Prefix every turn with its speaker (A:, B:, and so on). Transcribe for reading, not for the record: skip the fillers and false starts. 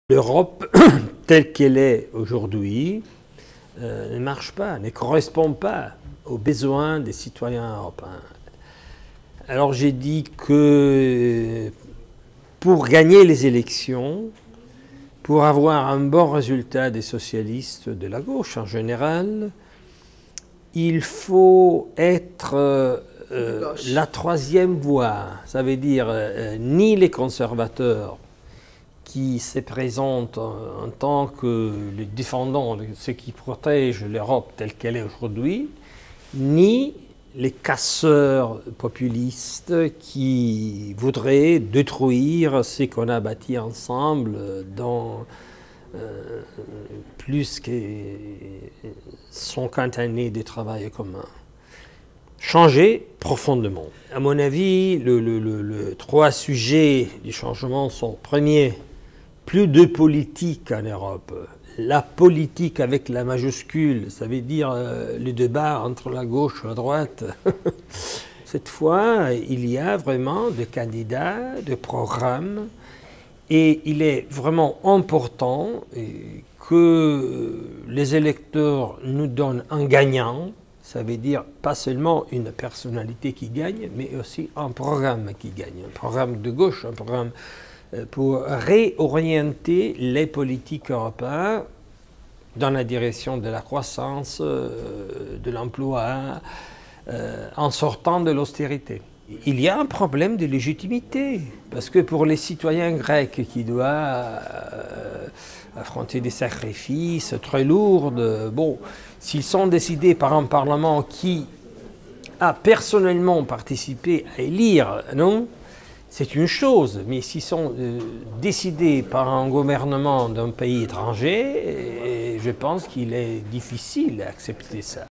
A: L'Europe, telle qu'elle est aujourd'hui, ne marche pas, ne correspond pas aux besoins des citoyens européens. Alors j'ai dit que pour gagner les élections, pour avoir un bon résultat des socialistes de la gauche en général, il faut être la troisième voie. Ça veut dire ni les conservateurs qui se présentent en tant que les défendants, ceux qui protègent l'Europe telle qu'elle est aujourd'hui, ni les casseurs populistes qui voudraient détruire ce qu'on a bâti ensemble dans plus que 50 années de travail commun. Changer profondément. À mon avis, les trois sujets du changement sont: premier, plus de politique en Europe. La politique avec la majuscule, ça veut dire le débat entre la gauche et la droite. Cette fois, il y a vraiment des candidats, des programmes, et il est vraiment important que les électeurs nous donnent un gagnant. Ça veut dire pas seulement une personnalité qui gagne, mais aussi un programme qui gagne. Un programme de gauche, un programme pour réorienter les politiques européennes dans la direction de la croissance, de l'emploi, en sortant de l'austérité. Il y a un problème de légitimité, parce que pour les citoyens grecs qui doivent affronter des sacrifices très lourds, bon, s'ils sont décidés par un Parlement qui a personnellement participé à élire, non ? C'est une chose, mais s'ils sont décidés par un gouvernement d'un pays étranger, je pense qu'il est difficile d'accepter ça.